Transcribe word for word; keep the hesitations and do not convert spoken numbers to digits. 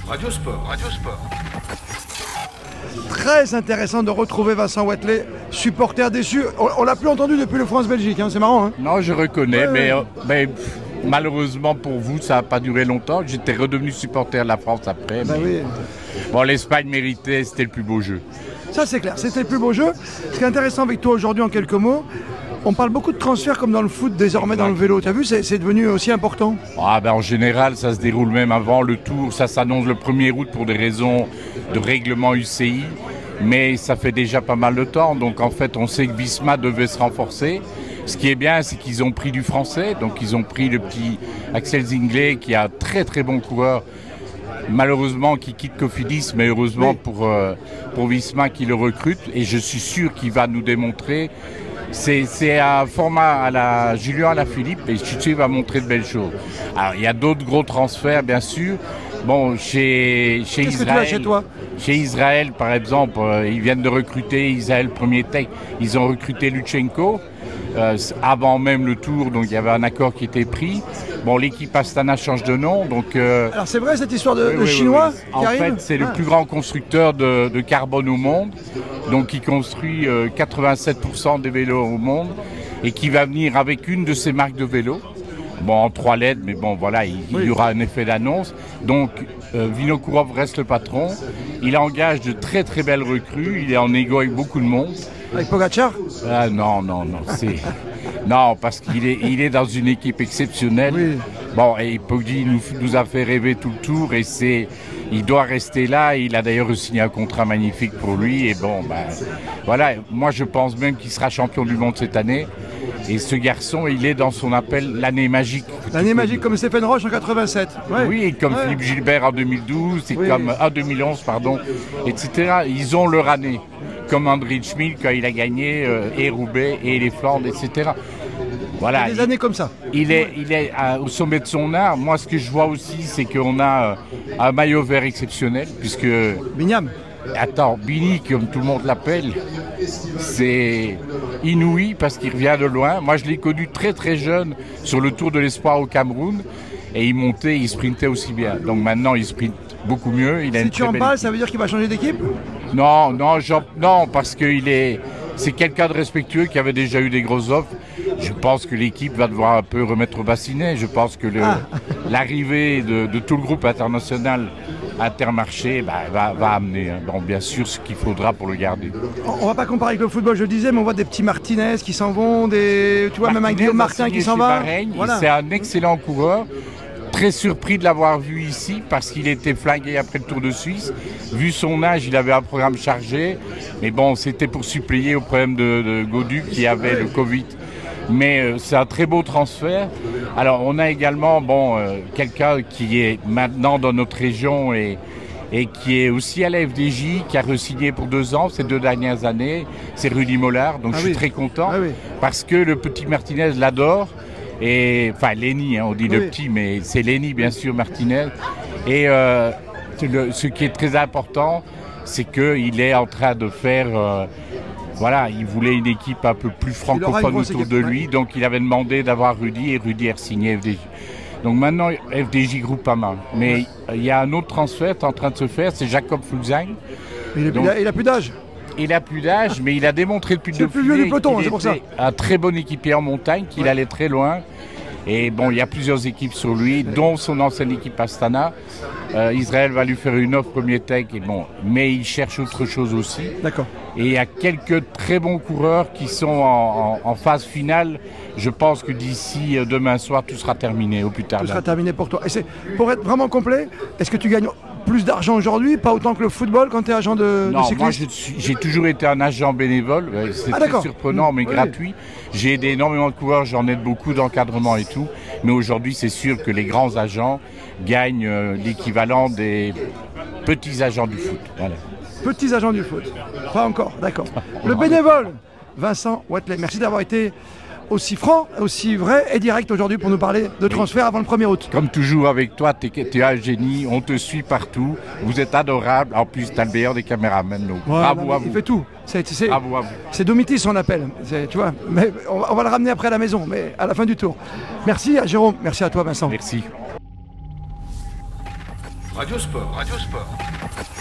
Radio Sport, Radio Sport. Très intéressant de retrouver Vincent Wathelet, supporter déçu. On, on l'a plus entendu depuis le France-Belgique, hein, c'est marrant. Hein. Non, je reconnais, ouais, mais, ouais. Euh, mais pff, malheureusement pour vous, ça n'a pas duré longtemps. J'étais redevenu supporter de la France après. Bah mais... oui. Bon, l'Espagne méritait, c'était le plus beau jeu. Ça c'est clair, c'était le plus beau jeu. Ce qui est intéressant avec toi aujourd'hui en quelques mots, on parle beaucoup de transferts comme dans le foot, désormais exact. Dans le vélo. Tu as vu, c'est devenu aussi important. Ah ben, en général, ça se déroule même avant le Tour. Ça s'annonce le premier août pour des raisons de règlement U C I. Mais ça fait déjà pas mal de temps. Donc en fait, on sait que Visma devait se renforcer. Ce qui est bien, c'est qu'ils ont pris du français. Donc ils ont pris le petit Axel Zinglet, qui est un très très bon coureur. Malheureusement, qui quitte Cofidis, mais heureusement oui. pour, euh, pour Visma qui le recrute. Et je suis sûr qu'il va nous démontrer. C'est un format à la Julien Alaphilippe et je suis sûr qu'il va montrer de belles choses. Alors, il y a d'autres gros transferts, bien sûr. Bon, chez, chez Israël. Qu'est-ce que tu as chez toi ? Chez Israël, par exemple, euh, ils viennent de recruter Israël Premier Tech. Ils ont recruté Lutsenko euh, avant même le Tour, donc il y avait un accord qui était pris. Bon, l'équipe Astana change de nom, donc... Euh, Alors c'est vrai cette histoire de, oui, de oui, Chinois oui, oui. qui En arrive fait, c'est ah. le plus grand constructeur de, de carbone au monde, donc qui construit euh, quatre-vingt-sept pour cent des vélos au monde et qui va venir avec une de ses marques de vélos. Bon, en trois lettres, mais bon, voilà, il, oui. il y aura un effet d'annonce. Donc, euh, Vinokourov reste le patron. Il engage de très très belles recrues. Il est en négo avec beaucoup de monde. Avec Pogacar ? Ah non, non, non, c'est... non, parce qu'il est, il est dans une équipe exceptionnelle. Oui. Bon, et Poggi nous, nous a fait rêver tout le tour et c'est... Il doit rester là. Il a d'ailleurs signé un contrat magnifique pour lui. Et bon, ben, voilà, moi je pense même qu'il sera champion du monde cette année. Et ce garçon, il est dans son appel l'année magique. L'année magique comme Stéphane Roche en quatre-vingt-sept. Ouais. Oui, et comme ouais. Philippe Gilbert en deux mille douze, et oui. comme en deux mille onze, pardon, et cetera. Ils ont leur année. Comme André Schmid quand il a gagné euh, et Roubaix et les Flandres, et cetera. Voilà. Il y a des années comme ça. Il est, il est à, au sommet de son art. Moi, ce que je vois aussi, c'est qu'on a euh, un maillot vert exceptionnel, puisque... Bignam. Attends, Bini, comme tout le monde l'appelle, c'est inouï parce qu'il revient de loin. Moi, je l'ai connu très très jeune sur le Tour de l'Espoir au Cameroun et il montait, il sprintait aussi bien. Donc maintenant, il sprinte beaucoup mieux. Il a si une tu en parles, ça veut dire qu'il va changer d'équipe ? Non, non, non, parce qu'il est, c'est quelqu'un de respectueux qui avait déjà eu des grosses offres. Je pense que l'équipe va devoir un peu remettre au bassinet. Je pense que l'arrivée ah. de, de tout le groupe international Intermarché bah, va, va amener hein. Bon, bien sûr ce qu'il faudra pour le garder. On ne va pas comparer avec le football, je le disais, mais on voit des petits Martinez qui s'en vont, des, tu vois, Martinez, même un Guillaume Martin qui s'en va. Voilà. C'est un excellent coureur. Très surpris de l'avoir vu ici parce qu'il était flingué après le Tour de Suisse. Vu son âge, il avait un programme chargé. Mais bon, c'était pour suppléer au problème de, de Godu qui avait le Covid. Mais euh, c'est un très beau transfert. Alors on a également bon, euh, quelqu'un qui est maintenant dans notre région et, et qui est aussi à la F D J, qui a re-signé pour deux ans, ces deux dernières années. C'est Rudy Mollard, donc ah je suis oui. très content ah oui. parce que le petit Martinez l'adore. Et, enfin Lenny, hein, on dit oui. le petit, mais c'est Lenny bien sûr, Martinez. Et euh, le, ce qui est très important, c'est qu'il est en train de faire... Euh, Voilà, il voulait une équipe un peu plus francophone autour de lui, donc il avait demandé d'avoir Rudy et Rudy a signé F D J. Donc maintenant, F D J groupe pas mal. Mais il y a un autre transfert qui est en train de se faire, c'est Jacob Fulzang. Il n'a plus d'âge. Il n'a plus d'âge, mais il a démontré depuis le plus vieux du peloton, c'est pour ça. Un très bon équipier en montagne, qu'il ouais. allait très loin. Et bon, il y a plusieurs équipes sur lui, dont son ancienne équipe Astana. Euh, Israël va lui faire une offre premier tech, et bon, mais il cherche autre chose aussi. D'accord. Et il y a quelques très bons coureurs qui sont en, en, en phase finale. Je pense que d'ici demain soir, tout sera terminé, au plus tard. Tout sera terminé pour toi. Et pour être vraiment complet, est-ce que tu gagnes plus d'argent aujourd'hui, pas autant que le football quand tu es agent de, non, de cycliste? Moi, j'ai toujours été un agent bénévole. C'est ah, très surprenant, mais oui. gratuit. J'ai aidé énormément de coureurs, j'en aide beaucoup d'encadrement et tout. Mais aujourd'hui, c'est sûr que les grands agents gagnent euh, l'équivalent des petits agents du foot. Voilà. Petits agents du foot. Pas encore, d'accord. Le bénévole, Vincent Wathelet. Merci d'avoir été aussi franc, aussi vrai et direct aujourd'hui pour nous parler de transfert avant le premier août. Comme toujours avec toi, tu es un génie, on te suit partout, vous êtes adorable, en plus tu as le meilleur des caméramans. Donc. Ouais, bravo non, à vous. Il fait tout. C'est bravo à vous. C'est Domitis on appelle, tu vois. Mais on, on va le ramener après à la maison, mais à la fin du tour. Merci à Jérôme, merci à toi Vincent. Merci. Radio Sport. Radio Sport.